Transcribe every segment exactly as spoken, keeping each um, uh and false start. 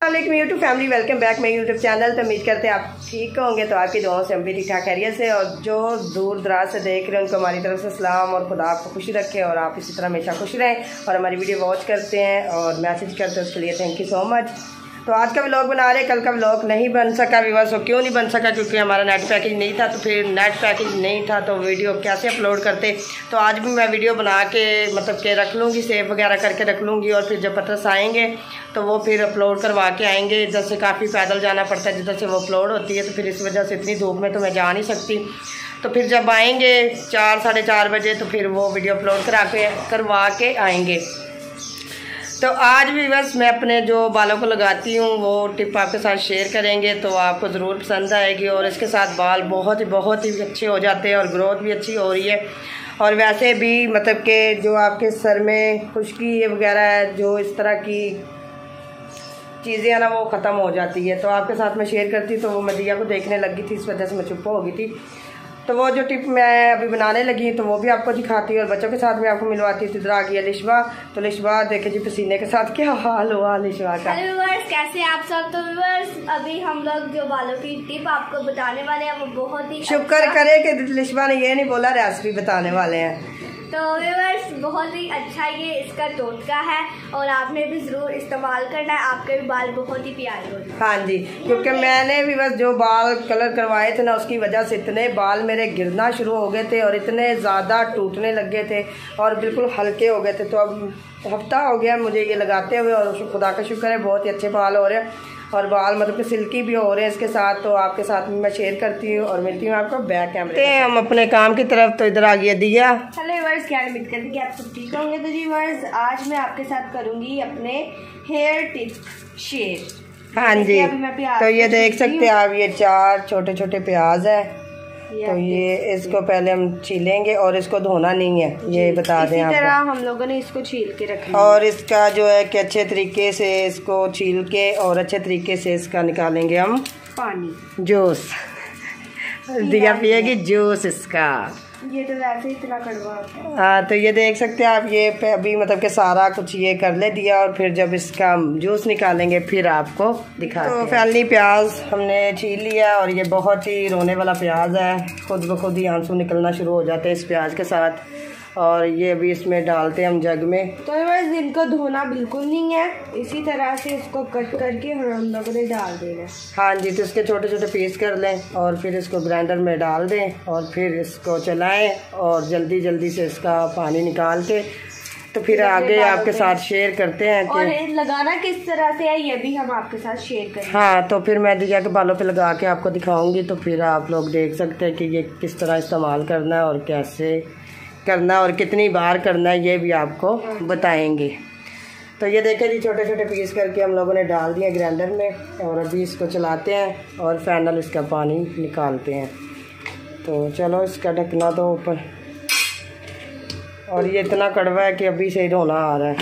अस्सलाम YouTube family, welcome back मेरे YouTube channel. तो उम्मीद करते हैं आप ठीक होंगे। तो आपकी दुआओं से हम भी ठीक ठाक खैरियत से, और जो दूर दराज से देख रहे हैं उनको हमारी तरफ से सलाम, और खुदा आपको खुशी रखे और आप इसी तरह हमेशा खुश रहें और हमारी वीडियो वॉच करते हैं और मैसेज करते हैं, उसके लिए थैंक यू सो मच। तो आज का व्लॉग बना रहे, कल का व्लॉग नहीं बन सका। व्यूअर्स, वो क्यों नहीं बन सका? क्योंकि हमारा नेट पैकेज नहीं था। तो फिर नेट पैकेज नहीं था तो वीडियो कैसे अपलोड करते। तो आज भी मैं वीडियो बना के मतलब के रख लूँगी, सेव वगैरह करके रख लूँगी, और फिर जब पत्रस आएंगे तो वो फिर अपलोड करवा के आएंगे। इधर से काफ़ी पैदल जाना पड़ता है जिधर से वो अपलोड होती है, तो फिर इस वजह से इतनी धूप में तो मैं जा नहीं सकती। तो फिर जब आएंगे चार साढ़े चार बजे तो फिर वो वीडियो अपलोड करा के करवा के आएंगे। तो आज भी बस मैं अपने जो बालों को लगाती हूँ वो टिप आपके साथ शेयर करेंगे, तो आपको ज़रूर पसंद आएगी। और इसके साथ बाल बहुत ही बहुत ही अच्छे हो जाते हैं और ग्रोथ भी अच्छी हो रही है। और वैसे भी मतलब कि जो आपके सर में खुश्की वगैरह है, जो इस तरह की चीज़ें हैं ना, वो ख़त्म हो जाती है। तो आपके साथ मैं शेयर करती, तो वो मैं दिया को देखने लगी थी, इस वजह से मैं चुप हो गई थी। तो वो जो टिप मैं अभी बनाने लगी तो वो भी आपको दिखाती हूँ और बच्चों के साथ भी आपको मिलवाती हूँ। इधर आ गई है लिशवा। तो लिशवा देखे जी पसीने के साथ क्या हाल हुआ लिशवा का। हेलो व्यूअर्स, कैसे हैं आप सब? तो व्यूअर्स, अभी हम लोग जो बालों की टिप आपको बताने वाले हैं वो बहुत ही शुक्र अच्छा... करे कि लिशवा ने ये नहीं बोला रेसिपी बताने वाले हैं। तो व्यूअर्स, बहुत ही अच्छा ये इसका टोटका है और आपने भी ज़रूर इस्तेमाल करना है, आपके भी बाल बहुत ही प्यारे हो जाए। हाँ जी, क्योंकि मैंने भी बस जो बाल कलर करवाए थे ना, उसकी वजह से इतने बाल मेरे गिरना शुरू हो गए थे और इतने ज़्यादा टूटने लग गए थे और बिल्कुल हल्के हो गए थे। तो अब हफ्ता हो गया मुझे ये लगाते हुए और खुदा का शुक्र है बहुत ही अच्छे बाल हो रहे हैं और बाल मतलब कि सिल्की भी हो रहे हैं इसके साथ। तो आपके साथ में मैं शेयर करती हूँ और मिलती हूँ आपको बैक कैमरे। हम अपने काम की तरफ। तो इधर आ गया दिया। हेलो व्यूअर्स, क्या उम्मीद करती कि आप सब ठीक होंगे। तो जी व्यूअर्स, आज मैं आपके साथ करूँगी अपने हेयर टिप शेयर। हाँ जी, तो ये देख सकते हैं आप, ये चार छोटे छोटे प्याज है। तो ये इसको पहले हम छीलेंगे और इसको धोना नहीं है, ये बता दें आपको। इसी तरह हम लोगों ने इसको छील के रखा और इसका जो है कि अच्छे तरीके से इसको छील के और अच्छे तरीके से इसका निकालेंगे हम पानी, जूस। दिया पिएगी जूस इसका। ये तो वैसे ही इतना कड़वा होता है। हाँ, तो ये देख सकते हैं आप, ये अभी मतलब कि सारा कुछ ये कर ले दिया और फिर जब इसका जूस निकालेंगे फिर आपको दिखाते हैं। तो फैली प्याज हमने छील लिया और ये बहुत ही रोने वाला प्याज है, खुद ब खुद ही आंसू निकलना शुरू हो जाते हैं इस प्याज के साथ। और ये अभी इसमें डालते हैं हम जग में। तो बस इनको धोना बिल्कुल नहीं है, इसी तरह से इसको कट करके हम लोगों ने डाल देना। हाँ जी, तो इसके छोटे छोटे पीस कर लें और फिर इसको ग्राइंडर में डाल दें और फिर इसको चलाएं और जल्दी जल्दी से इसका पानी निकाल के तो फिर आगे आपके साथ शेयर करते हैं कि और लगाना किस तरह से है ये भी हम आपके साथ शेयर करेंगे। हाँ, तो फिर मैं दिया के बालों पे लगा के आपको दिखाऊंगी, तो फिर आप लोग देख सकते हैं कि ये किस तरह इस्तेमाल करना है और कैसे करना और कितनी बार करना है, ये भी आपको बताएंगे। तो ये देखें जी, छोटे छोटे पीस करके हम लोगों ने डाल दिए ग्राइंडर में और अभी इसको चलाते हैं और फाइनल इसका पानी निकालते हैं। तो चलो इसका ढकना तो ऊपर, और ये इतना कड़वा है कि अभी से ही धोना आ रहा है।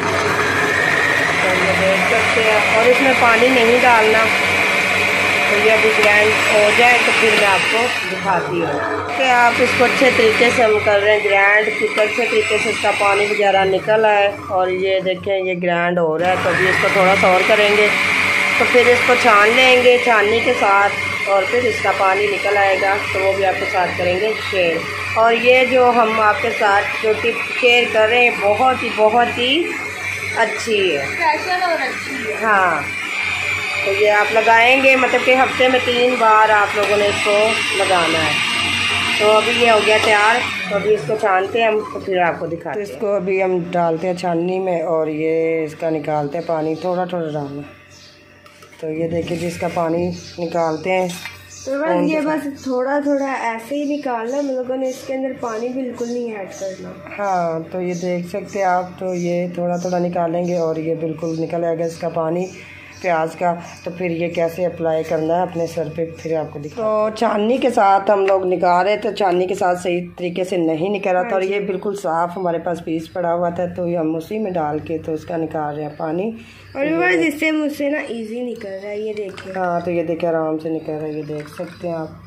तो ये देख सकते हैं, और इसमें पानी नहीं डालना। तो ये अभी ग्राइंड हो जाए तो फिर मैं आपको दिखाती हूँ कि आप इसको अच्छे तरीके से हम कर रहे हैं ग्राइंड, क्योंकि अच्छे तरीके से इसका पानी वगैरह निकल आए। और ये देखें ये ग्राइंड हो रहा है, तो अभी इसको थोड़ा सा और करेंगे तो फिर इसको छान लेंगे छाननी के साथ और फिर इसका पानी निकल आएगा, तो वो भी आपके साथ करेंगे शेयर। और ये जो हम आपके साथ जो टिप शेयर कर रहे हैं बहुत ही बहुत ही अच्छी है, स्पेशल और अच्छी है। हाँ, तो ये आप लगाएंगे मतलब कि हफ्ते में तीन बार आप लोगों ने इसको लगाना है। तो अभी ये हो गया तैयार, तो अभी इसको छानते हैं हम, तो फिर आपको दिखाते हैं। तो इसको अभी हम डालते हैं छाननी में और ये इसका निकालते हैं पानी, थोड़ा थोड़ा डालना। तो ये देखिए जी, इसका पानी निकालते हैं। तो बस ये बस थोड़ा थोड़ा ऐसे ही निकालना, हम लोगों ने इसके अंदर पानी बिल्कुल नहीं ऐड करना। हाँ, तो ये देख सकते हैं आप, तो ये थोड़ा थोड़ा निकालेंगे और ये बिल्कुल निकल आएगा इसका पानी प्याज का। तो फिर ये कैसे अप्लाई करना है अपने सर पे फिर आपको दिखा। तो छाननी के साथ हम लोग निकाल रहे थे, छाननी के साथ सही तरीके से नहीं निकल रहा था और ये बिल्कुल साफ़ हमारे पास पीस पड़ा हुआ था, तो ये हम उसी में डाल के तो उसका निकाल रहे हैं पानी। और इससे मुझसे ना इजी निकल रहा है, ये देखिए। हाँ, तो ये देखिए आराम से निकल रहा है, ये देख सकते हैं आप।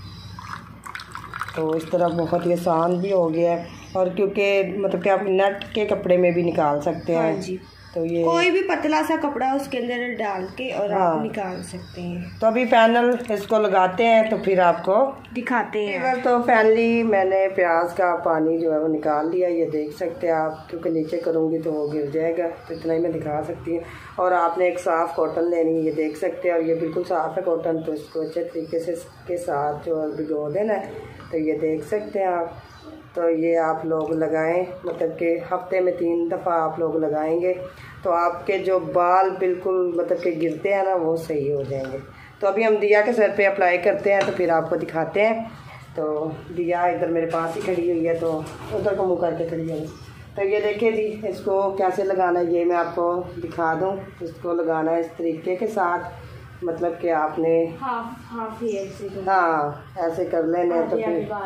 तो इस तरह बहुत ही आसान भी हो गया है, और क्योंकि मतलब कि आप नेट के कपड़े में भी निकाल सकते हैं। हाँ जी। तो ये कोई भी पतला सा कपड़ा उसके अंदर डाल के और हाँ। आप निकाल सकते हैं। तो अभी पैनल इसको लगाते हैं तो फिर आपको दिखाते हैं। तो फाइनली मैंने प्याज का पानी जो है वो निकाल लिया, ये देख सकते हैं आप, क्योंकि नीचे करूँगी तो वो गिर जाएगा, तो इतना ही मैं दिखा सकती हूँ। और आपने एक साफ़ कॉटन लेनी है, ये देख सकते हैं, और ये बिल्कुल साफ़ है कॉटन, तो इसको अच्छे तरीके से के साथ जो भिगो देना है। तो ये देख सकते हैं आप, तो ये आप लोग लगाएं, मतलब कि हफ्ते में तीन दफ़ा आप लोग लगाएंगे तो आपके जो बाल बिल्कुल मतलब कि गिरते हैं ना वो सही हो जाएंगे। तो अभी हम दिया के सर पे अप्लाई करते हैं तो फिर आपको दिखाते हैं। तो दिया इधर मेरे पास ही खड़ी हुई है, तो उधर को मुँह करके खड़ी है। तो ये देखिए जी, इसको कैसे लगाना है ये मैं आपको दिखा दूँ। इसको लगाना है इस तरीके के साथ, मतलब कि आपने हाफ हाफ ही ऐसे हाँ ऐसे कर लेना है। तो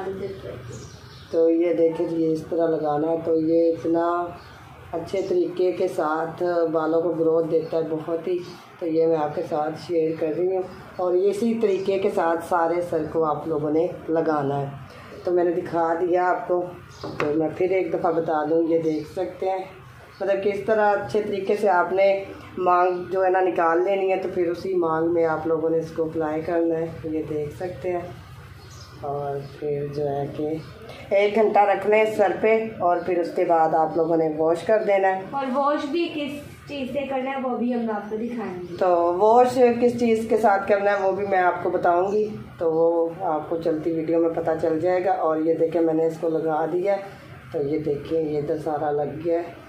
फिर तो ये देखिए जी, इस तरह लगाना है। तो ये इतना अच्छे तरीके के साथ बालों को ग्रोथ देता है बहुत ही। तो ये मैं आपके साथ शेयर कर रही हूँ, और इसी तरीके के साथ सारे सर को आप लोगों ने लगाना है। तो मैंने दिखा दिया आपको, तो मैं फिर एक दफ़ा बता दूँ। ये देख सकते हैं, मतलब किस तरह अच्छे तरीके से आपने मांग जो है ना निकाल लेनी है, तो फिर उसी मांग में आप लोगों ने इसको अप्लाई करना है। ये देख सकते हैं, और फिर जो है कि एक घंटा रख लें सर पे, और फिर उसके बाद आप लोगों ने वॉश कर देना है। और वॉश भी किस चीज़ से करना है वो भी हम आपको दिखाएंगे। तो वॉश किस चीज़ के साथ करना है वो भी मैं आपको बताऊंगी, तो वो आपको चलती वीडियो में पता चल जाएगा। और ये देखें मैंने इसको लगा दिया, तो ये देखिए ये तो सारा लग गया है।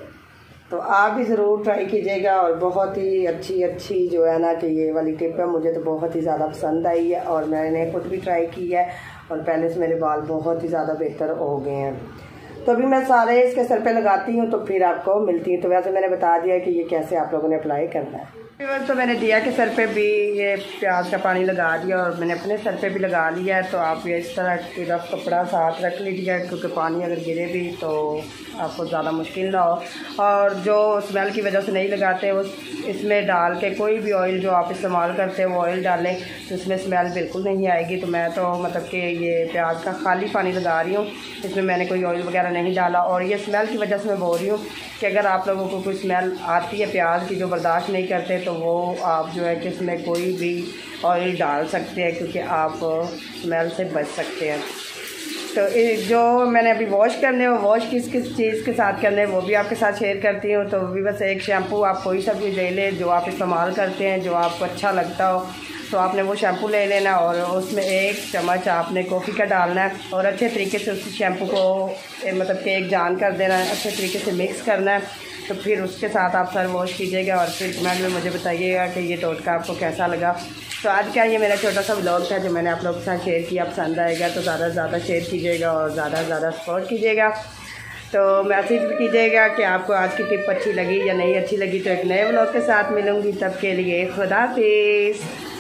तो आप भी ज़रूर ट्राई कीजिएगा, और बहुत ही अच्छी अच्छी जो है ना कि ये वाली टिप है, मुझे तो बहुत ही ज़्यादा पसंद आई है, और मैंने खुद भी ट्राई की है, और पहले से मेरे बाल बहुत ही ज़्यादा बेहतर हो गए हैं। तो अभी मैं सारे इसके सर पे लगाती हूँ, तो फिर आपको मिलती हूँ। तो वैसे मैंने बता दिया कि ये कैसे आप लोगों ने अप्लाई करना है। तो मैंने दिया कि सर पे भी ये प्याज का पानी लगा दिया, और मैंने अपने सर पे भी लगा लिया है। तो आप ये इस तरह की रफ कपड़ा साथ रख लीजिए, क्योंकि पानी अगर गिरे भी तो आपको ज़्यादा मुश्किल ना हो। और जो स्मेल की वजह से नहीं लगाते, उस इसमें डाल के कोई भी ऑयल जो आप इस्तेमाल करते हैं वो ऑयल डालें, तो इसमें स्मेल बिल्कुल नहीं आएगी। तो मैं तो मतलब कि ये प्याज का खाली पानी लगा रही हूँ, इसमें मैंने कोई ऑयल वगैरह नहीं डाला। और ये स्मेल की वजह से मैं बोल रही हूँ कि अगर आप लोगों को कोई स्मेल आती है प्याज की जो बर्दाश्त नहीं करते, तो वो आप जो है कि इसमें कोई भी ऑयल डाल सकते हैं, क्योंकि आप स्मेल से बच सकते हैं। तो जो मैंने अभी वॉश करने वो वॉश किस किस चीज़ के साथ करने वो भी आपके साथ शेयर करती हूँ। तो भी बस एक शैम्पू आप कोई सा भी ले लें जो आप इस्तेमाल करते हैं, जो आपको अच्छा लगता हो, तो आपने वो शैम्पू ले लेना, और उसमें एक चम्मच आपने कॉफ़ी का डालना है, और अच्छे तरीके से उस शैम्पू को मतलब कि एक जान कर देना है, अच्छे तरीके से मिक्स करना है। तो फिर उसके साथ आप सर वॉश कीजिएगा, और फिर कमेंट में मुझे बताइएगा कि ये टोटका आपको कैसा लगा। तो आज का ये मेरा छोटा सा व्लॉग था जो मैंने आप लोगों के साथ शेयर किया। पसंद आएगा तो ज़्यादा से ज़्यादा शेयर कीजिएगा, और ज़्यादा से ज़्यादा सपोर्ट कीजिएगा। तो मैसेज भी कीजिएगा कि आपको आज की टिप अच्छी लगी या नहीं अच्छी लगी। तो एक नए व्लॉग के साथ मिलूँगी, तब के लिए खुदा हाफिज़।